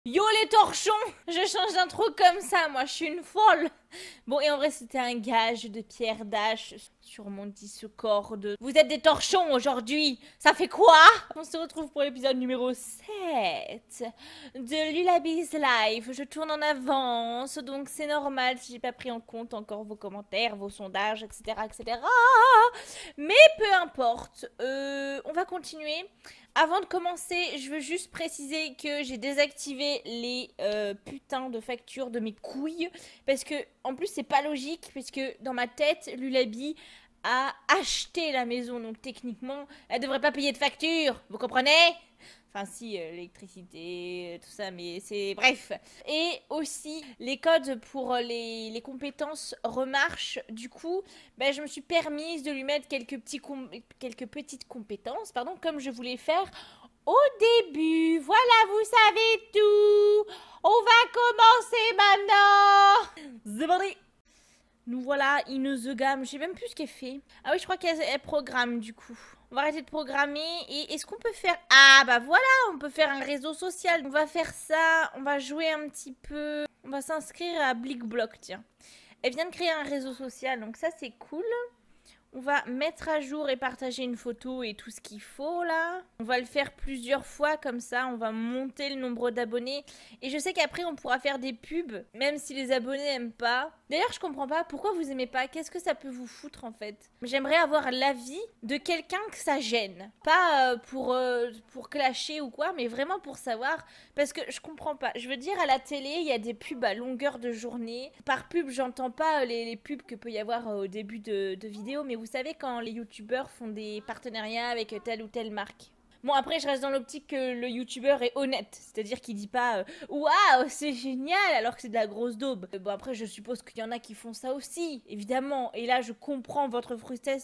Yo les torchons! Je change d'intro comme ça, moi je suis une folle! Bon, et en vrai c'était un gage de Pierre Dash sur mon Discord. Vous êtes des torchons aujourd'hui! Ça fait quoi? On se retrouve pour l'épisode numéro 7 de Lullaby's Life. Je tourne en avance, donc c'est normal si j'ai pas pris en compte encore vos commentaires, vos sondages, etc. etc. Mais peu importe, on va continuer. Avant de commencer, je veux juste préciser que j'ai désactivé les putains de factures de mes couilles. Parce que, en plus, c'est pas logique. Parce que dans ma tête, Lullaby a acheté la maison. Donc, techniquement, elle devrait pas payer de facture. Vous comprenez ? Enfin, si, l'électricité, tout ça, mais c'est... Bref. Et aussi, les codes pour les compétences remarchent. Du coup, ben, je me suis permise de lui mettre quelques petites compétences, pardon, comme je voulais faire au début. Voilà, vous savez tout. On va commencer maintenant. C'est parti. Nous voilà in the game. Je sais même plus ce qu'elle fait. Ah oui, je crois qu'elle programme du coup. On va arrêter de programmer. Et est-ce qu'on peut faire... Ah bah voilà, on peut faire un réseau social. On va faire ça. On va jouer un petit peu. On va s'inscrire à BlickBlock, tiens. Elle vient de créer un réseau social, donc ça c'est cool. On va mettre à jour et partager une photo et tout ce qu'il faut là. On va le faire plusieurs fois comme ça. On va monter le nombre d'abonnés. Et je sais qu'après on pourra faire des pubs, même si les abonnés n'aiment pas. D'ailleurs je comprends pas, pourquoi vous aimez pas? Qu'est-ce que ça peut vous foutre en fait? J'aimerais avoir l'avis de quelqu'un que ça gêne. Pas pour clasher ou quoi, mais vraiment pour savoir. Parce que je comprends pas. Je veux dire, à la télé, il y a des pubs à longueur de journée. Par pub, j'entends pas les pubs que peut y avoir au début de vidéos, mais vous savez quand les youtubeurs font des partenariats avec telle ou telle marque. Bon, après, je reste dans l'optique que le youtubeur est honnête. C'est-à-dire qu'il dit pas waouh, c'est génial, alors que c'est de la grosse daube. Bon, après, je suppose qu'il y en a qui font ça aussi, évidemment. Et là, je comprends votre frustration.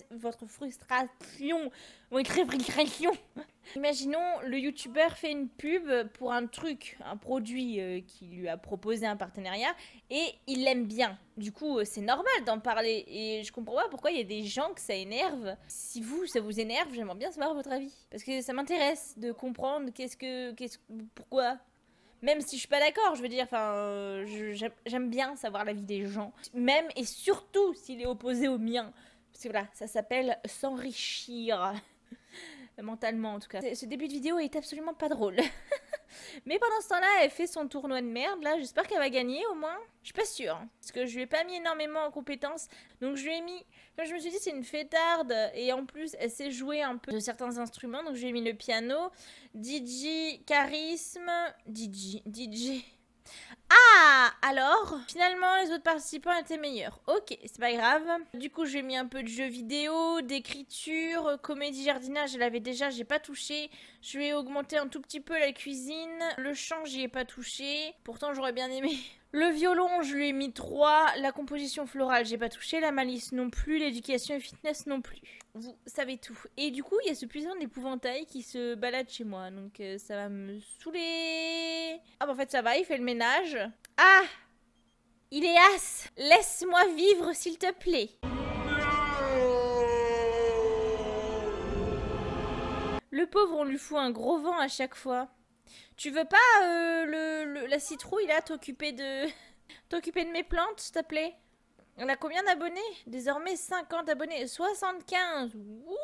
Votre frustration. Imaginons, le youtubeur fait une pub pour un truc, un produit qui lui a proposé un partenariat et il l'aime bien. Du coup, c'est normal d'en parler et je comprends pas pourquoi il y a des gens que ça énerve. Si vous, ça vous énerve, j'aimerais bien savoir votre avis. Parce que ça m'intéresse de comprendre pourquoi. Même si je suis pas d'accord, je veux dire, enfin, j'aime bien savoir l'avis des gens. Même et surtout s'il est opposé au mien. Parce que voilà, ça s'appelle s'enrichir. Mentalement en tout cas. Ce début de vidéo est absolument pas drôle. Mais pendant ce temps-là, elle fait son tournoi de merde. Là, j'espère qu'elle va gagner au moins. Je suis pas sûre. Parce que je lui ai pas mis énormément en compétences. Donc je lui ai mis... Comme je me suis dit, c'est une fêtarde. Et en plus, elle sait jouer un peu de certains instruments. Donc je lui ai mis le piano. DJ, charisme. DJ... Ah, alors, finalement, les autres participants étaient meilleurs. Ok, c'est pas grave. Du coup, j'ai mis un peu de jeux vidéo, d'écriture, comédie, jardinage, je l'avais déjà, j'ai pas touché. Je vais augmenter un tout petit peu la cuisine. Le chant, j'y ai pas touché. Pourtant, j'aurais bien aimé. Le violon, je lui ai mis 3. La composition florale, j'ai pas touché. La malice non plus. L'éducation et fitness non plus. Vous savez tout. Et du coup, il y a ce puissant d'épouvantail qui se balade chez moi. Donc, ça va me saouler. Ah, bah en fait, ça va, il fait le ménage. Ah! Il est as! Laisse-moi vivre, s'il te plaît. Le pauvre, on lui fout un gros vent à chaque fois. Tu veux pas, la citrouille, là, t'occuper de... t'occuper de mes plantes, s'il te plaît? On a combien d'abonnés? Désormais 50 abonnés. 75. Ouh,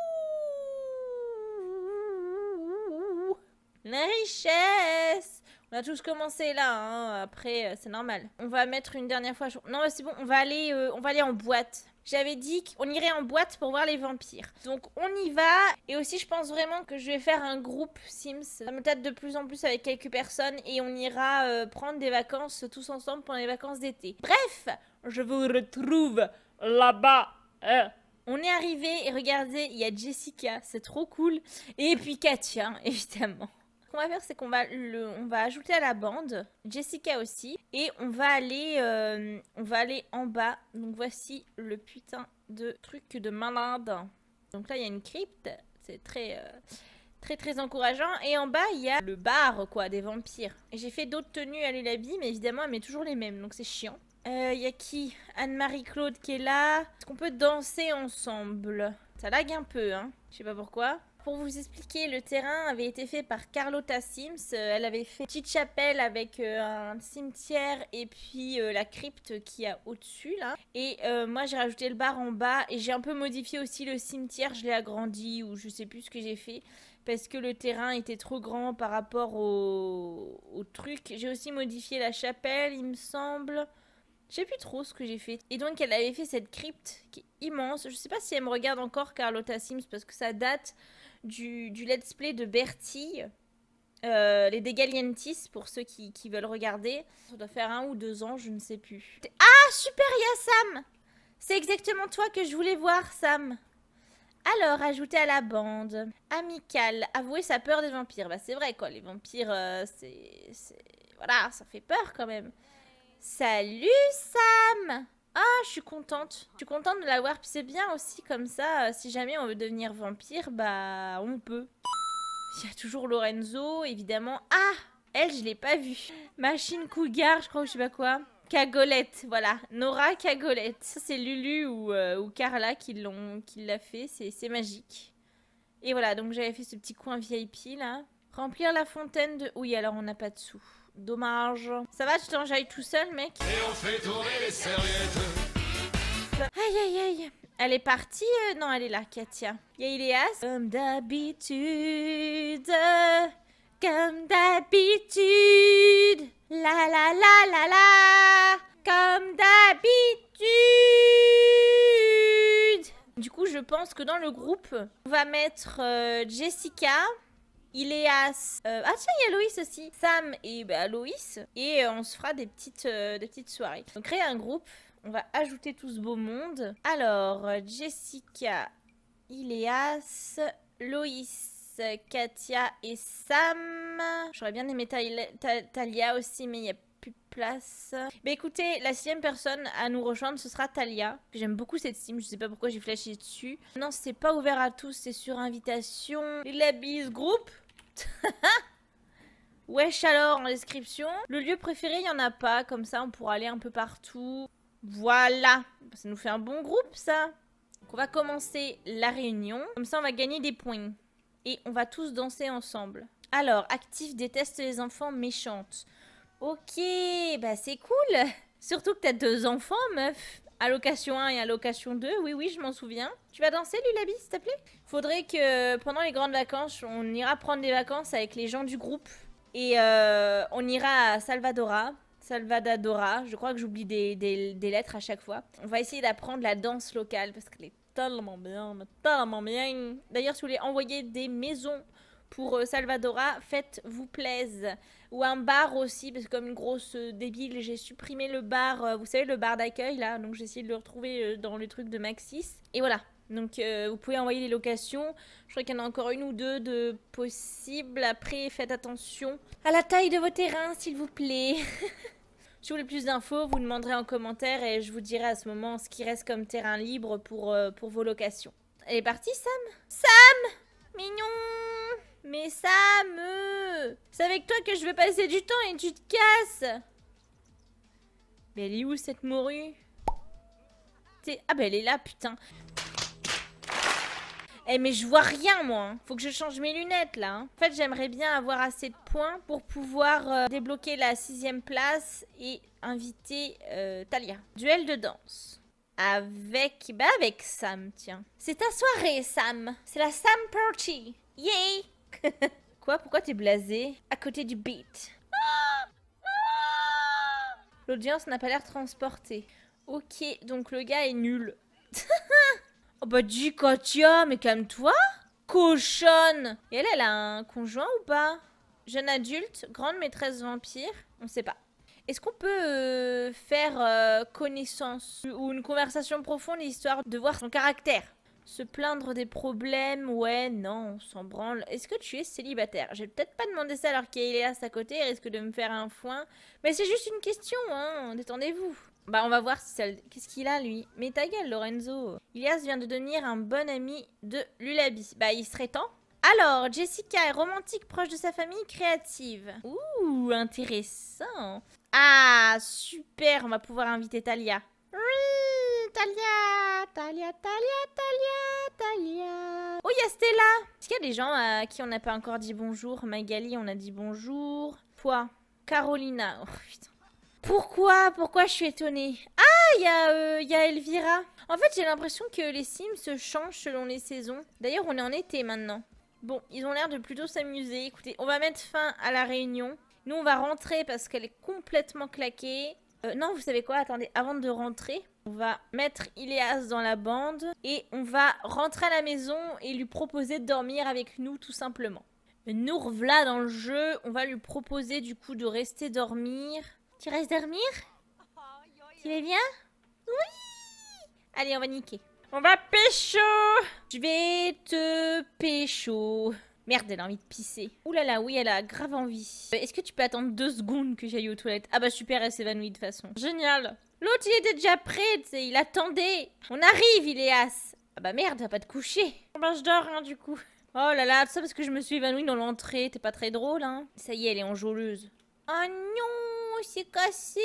la richesse. On a tous commencé là, hein. Après c'est normal. On va mettre une dernière fois... Non mais c'est bon, on va aller en boîte. J'avais dit qu'on irait en boîte pour voir les vampires. Donc on y va. Et aussi je pense vraiment que je vais faire un groupe Sims. Ça me tâte de plus en plus avec quelques personnes. Et on ira prendre des vacances tous ensemble pendant les vacances d'été. Bref, je vous retrouve là-bas. On est arrivé et regardez, il y a Jessica, c'est trop cool. Et puis Katia, évidemment. Ce qu'on va faire, c'est qu'on va, on va ajouter à la bande Jessica aussi. Et on va aller en bas. Donc voici le putain de truc de malade. Donc là, il y a une crypte. C'est très encourageant. Et en bas, il y a le bar, quoi, des vampires. Et j'ai fait d'autres tenues à Lullaby, mais évidemment, elle met toujours les mêmes. Donc c'est chiant. Y a qui? Anne-Marie Claude qui est là. Est-ce qu'on peut danser ensemble? Ça lag un peu, hein. Je sais pas pourquoi. Pour vous expliquer, le terrain avait été fait par Carlotta Sims. Elle avait fait une petite chapelle avec un cimetière et puis la crypte qu'il y a au-dessus là. Et moi j'ai rajouté le bar en bas et j'ai un peu modifié aussi le cimetière. Je l'ai agrandi ou je sais plus ce que j'ai fait parce que le terrain était trop grand par rapport au truc. J'ai aussi modifié la chapelle, il me semble. Je sais plus trop ce que j'ai fait. Et donc elle avait fait cette crypte qui est immense. Je sais pas si elle me regarde encore Carlotta Sims parce que ça date du let's play de Bertie. Les Degalientis pour ceux qui veulent regarder. Ça doit faire 1 ou 2 ans, je ne sais plus. Ah super, il y a Sam. C'est exactement toi que je voulais voir, Sam. Alors, ajouter à la bande. Amical. Avouer sa peur des vampires. Bah c'est vrai quoi, les vampires, voilà, ça fait peur quand même. Salut Sam! Ah, je suis contente. Je suis contente de l'avoir. Puis c'est bien aussi comme ça, si jamais on veut devenir vampire, bah on peut. Il y a toujours Lorenzo, évidemment. Ah! Elle, je l'ai pas vue. Machine Cougar, je crois, ou je sais pas quoi. Cagolette, voilà. Nora Cagolette. Ça, c'est Lulu ou Carla qui l'a fait. C'est magique. Et voilà, donc j'avais fait ce petit coin VIP, là. Remplir la fontaine de... Oui, alors on n'a pas de sous. Dommage. Ça va, tu t'enjailles tout seul, mec? Et on fait tourner les serviettes. Aïe, aïe, aïe. Elle est partie? Non, elle est là, Katia. Il y a Iléas. Comme d'habitude. Comme d'habitude. La la la la la. Comme d'habitude. Du coup, je pense que dans le groupe, on va mettre Jessica... Iléas. Ah tiens, il y a Loïs aussi. Sam et Loïs. Et on se fera des petites soirées. Donc créer un groupe. On va ajouter tout ce beau monde. Alors, Jessica, Iléas, Loïs, Katia et Sam. J'aurais bien aimé Talia aussi, mais il n'y a plus de place. Bah écoutez, la 6e personne à nous rejoindre, ce sera Talia. J'aime beaucoup cette team, je sais pas pourquoi j'ai flashé dessus. Non, c'est pas ouvert à tous, c'est sur invitation. La bise groupe. Wesh alors en description. Le lieu préféré, il n'y en a pas. Comme ça, on pourra aller un peu partout. Voilà. Ça nous fait un bon groupe, ça. Donc, on va commencer la réunion. Comme ça, on va gagner des points. Et on va tous danser ensemble. Alors, actif déteste les enfants méchantes. Ok, bah c'est cool. Surtout que t'as 2 enfants, meuf. Allocation 1 et allocation 2, oui, je m'en souviens. Tu vas danser, Lulabi, s'il te plaît? Faudrait que pendant les grandes vacances, on ira prendre des vacances avec les gens du groupe. Et on ira à Salvadora. Salvadadora, je crois que j'oublie des lettres à chaque fois. On va essayer d'apprendre la danse locale parce qu'elle est tellement bien, tellement bien. D'ailleurs, si vous voulez envoyer des maisons pour Salvadora, faites-vous plaise. Ou un bar aussi, parce que comme une grosse débile, j'ai supprimé le bar, vous savez, le bar d'accueil, là. Donc j'ai essayé de le retrouver dans le truc de Maxis. Et voilà. Donc vous pouvez envoyer les locations. Je crois qu'il y en a encore 1 ou 2 de possibles. Après, faites attention à la taille de vos terrains, s'il vous plaît. Si vous voulez plus d'infos, vous demanderez en commentaire et je vous dirai à ce moment ce qui reste comme terrain libre pour vos locations. Elle est partie, Sam? Sam! Mignon! Mais Sam! C'est avec toi que je veux passer du temps et tu te casses! Mais elle est où cette morue? Ah bah elle est là, putain! Eh mais je vois rien moi. Faut que je change mes lunettes là. En fait j'aimerais bien avoir assez de points pour pouvoir débloquer la 6e place et inviter Talia. Duel de danse. Avec Sam, tiens. C'est ta soirée Sam. C'est la Sam Party. Yay. Quoi? Pourquoi t'es blasé? À côté du beat. L'audience n'a pas l'air transportée. Ok, donc le gars est nul. Oh bah dis Katia, mais calme-toi. Cochonne. Et elle a un conjoint ou pas? Jeune adulte, grande maîtresse vampire, on sait pas. Est-ce qu'on peut faire connaissance ou une conversation profonde histoire de voir son caractère? Se plaindre des problèmes, ouais, non, on s'en branle. Est-ce que tu es célibataire? Je vais peut-être pas demander ça alors qu'il est à côté, il risque de me faire un foin. Mais c'est juste une question, hein, détendez-vous. Bah on va voir si ça... Qu'est-ce qu'il a lui? Mais ta gueule Lorenzo. Ilias vient de devenir un bon ami de Lulabi. Bah il serait temps. Alors, Jessica est romantique, proche de sa famille, créative. Ouh, intéressant. Ah, super, on va pouvoir inviter Talia. Oui, Talia, Talia, Talia, Talia, Talia. Oh, il y a Stella. Est-ce qu'il y a des gens à qui on n'a pas encore dit bonjour? Magali, on a dit bonjour. Toi, Carolina. Oh putain. Pourquoi je suis étonnée? Ah, il y a Elvira. En fait, j'ai l'impression que les Sims se changent selon les saisons. D'ailleurs, on est en été maintenant. Bon, ils ont l'air de plutôt s'amuser. Écoutez, on va mettre fin à la réunion. Nous, on va rentrer parce qu'elle est complètement claquée. Non, vous savez quoi? Attendez, avant de rentrer, on va mettre Iléas dans la bande. Et on va rentrer à la maison et lui proposer de dormir avec nous, tout simplement. Nous revoilà dans le jeu. On va lui proposer, du coup, de rester dormir. Tu restes dormir? Tu vas bien? Oui! Allez, on va niquer. On va pécho! Je vais te pécho. Merde, elle a envie de pisser. Ouh là là, oui, elle a grave envie. Est-ce que tu peux attendre 2 secondes que j'aille aux toilettes? Ah bah super, elle s'évanouit de toute façon. Génial! L'autre, il était déjà prêt, tu sais, il attendait. On arrive, Iléas. Ah bah merde, t'as pas de coucher. Bah je dors, hein, du coup. Oh là là, tout ça parce que je me suis évanouie dans l'entrée. T'es pas très drôle, hein. Ça y est, elle est enjôleuse. Oh non, c'est cassé.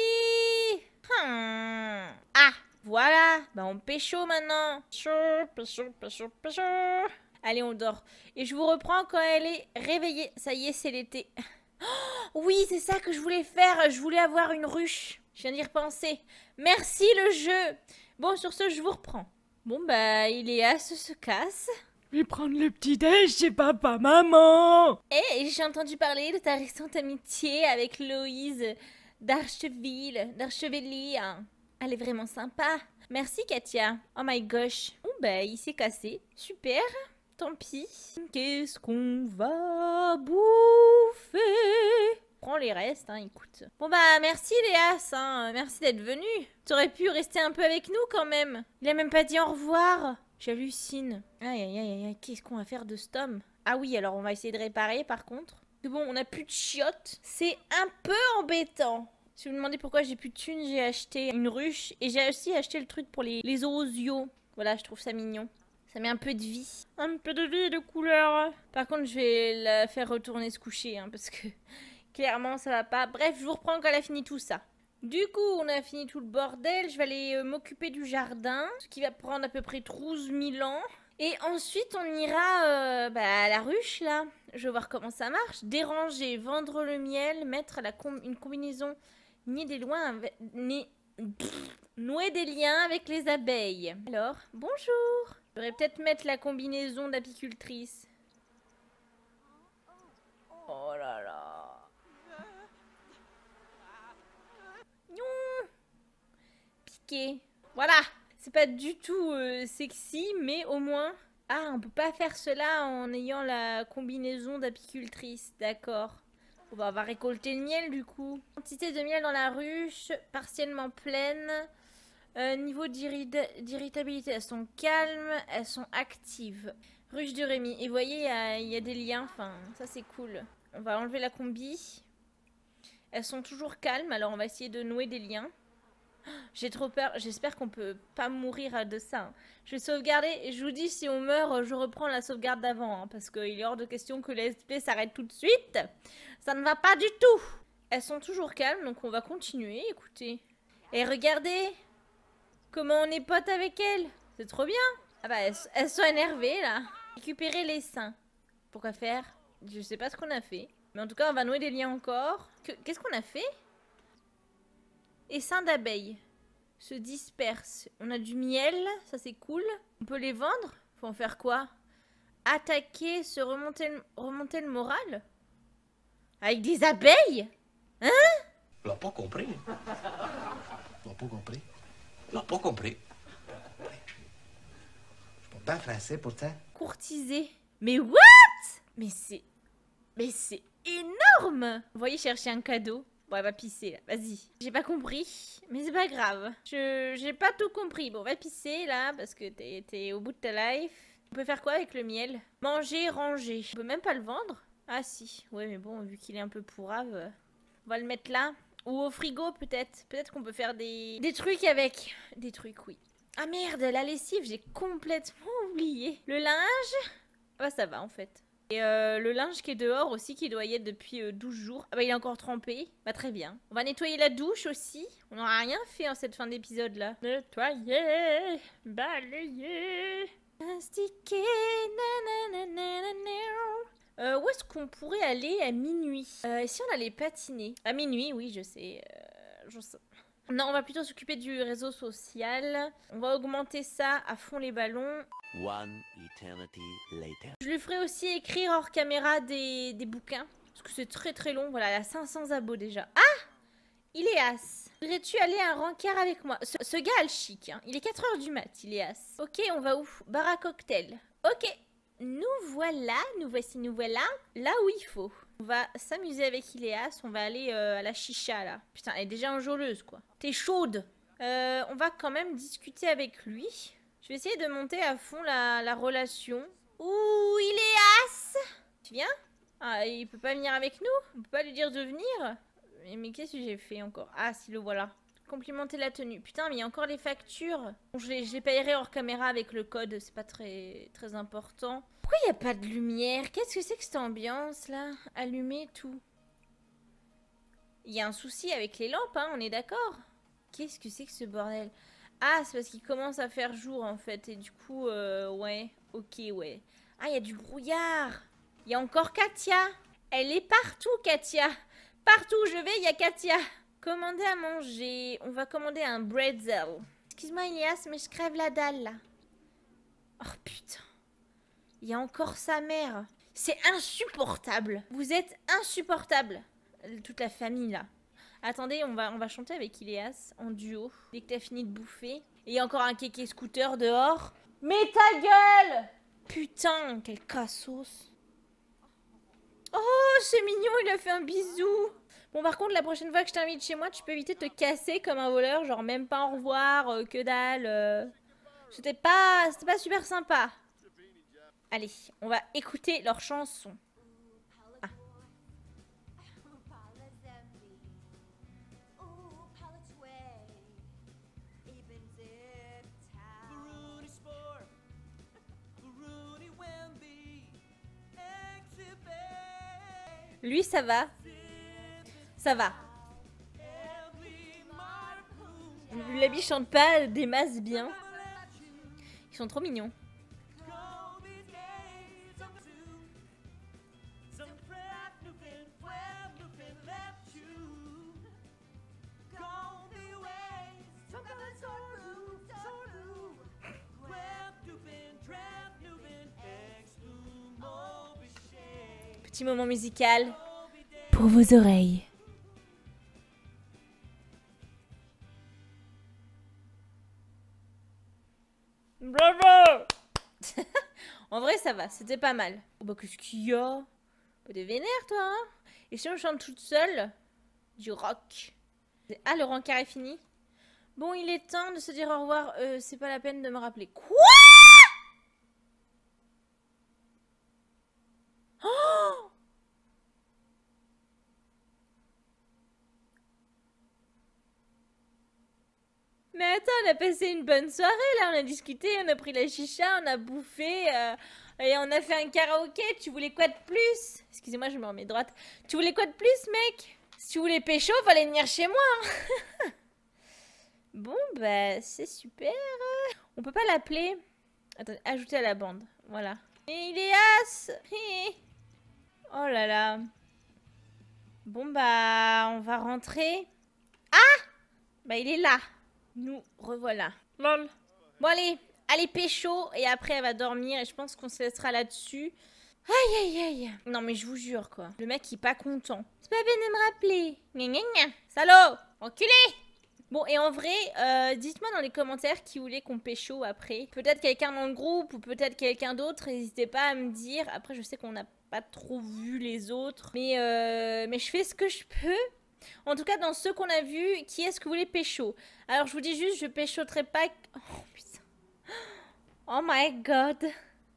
Ah, voilà. Bah on pécho maintenant. Pécho. Allez, on dort. Et je vous reprends quand elle est réveillée. Ça y est, c'est l'été. Oh, oui, c'est ça que je voulais faire. Je voulais avoir une ruche. Je viens d'y repenser. Merci le jeu. Bon, sur ce, je vous reprends. Bon, bah, Iléas se casse. Je vais prendre le petit-déj chez papa, maman. Et j'ai entendu parler de ta récente amitié avec Loïse d'Archevilly. Elle est vraiment sympa. Merci, Katia. Oh my gosh. Oh, bah, il s'est cassé. Super. Tant pis. Qu'est-ce qu'on va bouffer? Prends les restes, hein, écoute. Bon bah, merci Léas, hein. Merci d'être venu. T'aurais pu rester un peu avec nous quand même. Il a même pas dit au revoir. J'hallucine. Aïe, aïe, aïe, aïe, qu'est-ce qu'on va faire de cet homme? Ah oui, alors on va essayer de réparer par contre. C'est bon, on a plus de chiottes. C'est un peu embêtant. Si vous me demandez pourquoi j'ai plus de thunes, j'ai acheté une ruche. Et j'ai aussi acheté le truc pour les osios. Voilà, je trouve ça mignon. Ça met un peu de vie. Un peu de vie et de couleur. Par contre, je vais la faire retourner se coucher, hein, parce que clairement, ça va pas. Bref, je vous reprends quand elle a fini tout ça. Du coup, on a fini tout le bordel. Je vais aller m'occuper du jardin, ce qui va prendre à peu près 12 000 ans. Et ensuite, on ira à la ruche, là. Je vais voir comment ça marche. Déranger, vendre le miel, mettre une combinaison, nouer des liens avec les abeilles. Alors, bonjour. Je devrais peut-être mettre la combinaison d'apicultrice. Oh là là. Non. Piqué. Voilà. C'est pas du tout sexy, mais au moins... Ah, on peut pas faire cela en ayant la combinaison d'apicultrice. D'accord. Bon, bah, on va récolter le miel, du coup. Quantité de miel dans la ruche, partiellement pleine. Niveau d'irritabilité, elles sont calmes, elles sont actives. Ruche de Rémi. Et vous voyez, il y a des liens. Enfin, ça c'est cool. On va enlever la combi. Elles sont toujours calmes, alors on va essayer de nouer des liens. J'ai trop peur. J'espère qu'on peut pas mourir de ça. Hein. Je vais sauvegarder. Et je vous dis, si on meurt, je reprends la sauvegarde d'avant. Hein, parce qu'il est hors de question que l'SP s'arrête tout de suite. Ça ne va pas du tout. Elles sont toujours calmes, donc on va continuer. Écoutez. Et regardez. Comment on est potes avec elles? C'est trop bien. Ah bah, elles sont énervées, là. Récupérer les seins. Pourquoi faire? Je sais pas ce qu'on a fait. Mais en tout cas, on va nouer des liens encore. Qu'est-ce qu'on a fait? Essaims d'abeilles. Se dispersent. On a du miel. Ça, c'est cool. On peut les vendre? Faut en faire quoi? Attaquer, se remonter le moral? Avec des abeilles? Hein? L'a pas compris. T'as pas compris? L'a pas compris. Je suis pas français pourtant. Courtiser. Mais what? Mais c'est énorme! Vous voyez chercher un cadeau. Bon, elle va pisser là, vas-y. J'ai pas compris, mais c'est pas grave. J'ai pas tout compris. Bon, va pisser là, parce que t'es au bout de ta life. On peut faire quoi avec le miel? Manger, ranger. On peut même pas le vendre? Ah si, ouais mais bon, vu qu'il est un peu pourrave, on va le mettre là. Ou au frigo peut-être. Peut-être qu'on peut faire des trucs avec. Des trucs, oui. Ah merde, la lessive, j'ai complètement oublié. Le linge? Ah ça va en fait. Et le linge qui est dehors aussi, qui doit y être depuis 12 jours. Ah bah il est encore trempé. Bah très bien. On va nettoyer la douche aussi. On n'aura rien fait en cette fin d'épisode là. Nettoyer, balayer. Astiqué, où est-ce qu'on pourrait aller à minuit? Et si on allait patiner? À minuit, oui, je sais. Non, on va plutôt s'occuper du réseau social. On va augmenter ça à fond les ballons. One eternity later. Je lui ferai aussi écrire hors caméra des bouquins. Parce que c'est très très long. Voilà, elle a 500 abos déjà. Ah! Iléas, voudrais-tu aller à un rencard avec moi? Ce gars a le chic, hein. Il est 4h du mat, Iléas. Ok, on va où? Bar à cocktail. Ok, nous voilà, nous voici, nous voilà. Là où il faut. On va s'amuser avec Iléas, on va aller à la chicha, là. Putain, elle est déjà enjôleuse, quoi. T'es chaude. On va quand même discuter avec lui. Je vais essayer de monter à fond la relation. Ouh, Iléas! Tu viens? Ah, il peut pas venir avec nous? On peut pas lui dire de venir? Mais qu'est-ce que j'ai fait encore? Ah, si, le voilà. Complimenter la tenue. Putain, mais il y a encore les factures. Bon, je les payerai hors caméra avec le code. C'est pas très important. Pourquoi il n'y a pas de lumière? Qu'est-ce que c'est que cette ambiance, là? Allumer tout. Il y a un souci avec les lampes, hein, on est d'accord? Qu'est-ce que c'est que ce bordel? Ah, c'est parce qu'il commence à faire jour, en fait. Et du coup, ouais. Ok, ouais. Ah, il y a du brouillard. Il y a encore Katia. Elle est partout, Katia. Partout où je vais, il y a Katia. Commander à manger. On va commander un bretzel. Excuse-moi, Iléas, mais je crève la dalle, là. Oh, putain. Il y a encore sa mère. C'est insupportable. Vous êtes insupportable. Toute la famille, là. Attendez, on va chanter avec Iléas en duo. Dès que t'as fini de bouffer. Et il y a encore un kéké scooter dehors. Mais ta gueule! Putain, quel cassos. Oh, c'est mignon, il a fait un bisou. Bon, par contre, la prochaine fois que je t'invite chez moi, tu peux éviter de te casser comme un voleur. Genre, même pas au revoir, que dalle. C'était pas super sympa. Allez, on va écouter leur chanson. Ah. Lui, ça va. Ça va. La biche chante pas des masses bien. Ils sont trop mignons. Petit moment musical pour vos oreilles. Bravo. En vrai, ça va, c'était pas mal. Oh bah, qu'est-ce qu'il y a? Pas de vénère, toi, hein? Et si on chante toute seule? Du rock. Ah, le rencard est fini? Bon, il est temps de se dire au revoir. C'est pas la peine de me rappeler. Quoi? Oh! Mais attends, on a passé une bonne soirée là, on a discuté, on a pris la chicha, on a bouffé et on a fait un karaoké. Tu voulais quoi de plus? Excusez-moi, je me remets droite. Tu voulais quoi de plus, mec? Si tu voulais pécho, fallait venir chez moi. Hein. Bon, bah, c'est super. On peut pas l'appeler. Attendez, ajouter à la bande. Voilà. Et Iléas. Oh là là. Bon, bah, on va rentrer. Ah! Bah, il est là. Nous revoilà. Lol. Bon, allez pécho. Et après, elle va dormir. Et je pense qu'on se laissera là-dessus. Aïe, aïe, aïe. Non, mais je vous jure, quoi. Le mec, il est pas content. C'est pas bien de me rappeler. Gna, gna, gna. Salaud. Enculé. Bon, et en vrai, dites-moi dans les commentaires qui voulait qu'on pécho après. Peut-être quelqu'un dans le groupe ou peut-être quelqu'un d'autre. N'hésitez pas à me dire. Après, je sais qu'on n'a pas trop vu les autres. Mais je fais ce que je peux. En tout cas, dans ceux qu'on a vus, qui est-ce que vous voulez pécho? Alors, je vous dis juste, je péchoterai pas... Oh, putain. Oh my god.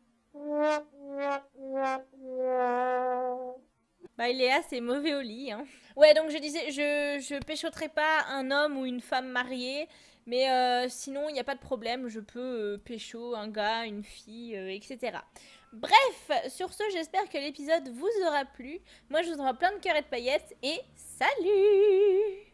Bah, Léa, c'est mauvais au lit, hein. Ouais, donc je disais, je péchoterai pas un homme ou une femme mariée. Mais sinon, il n'y a pas de problème. Je peux pécho un gars, une fille, etc. Bref, sur ce, j'espère que l'épisode vous aura plu. Moi, je vous envoie plein de cœurs et de paillettes. Et salut!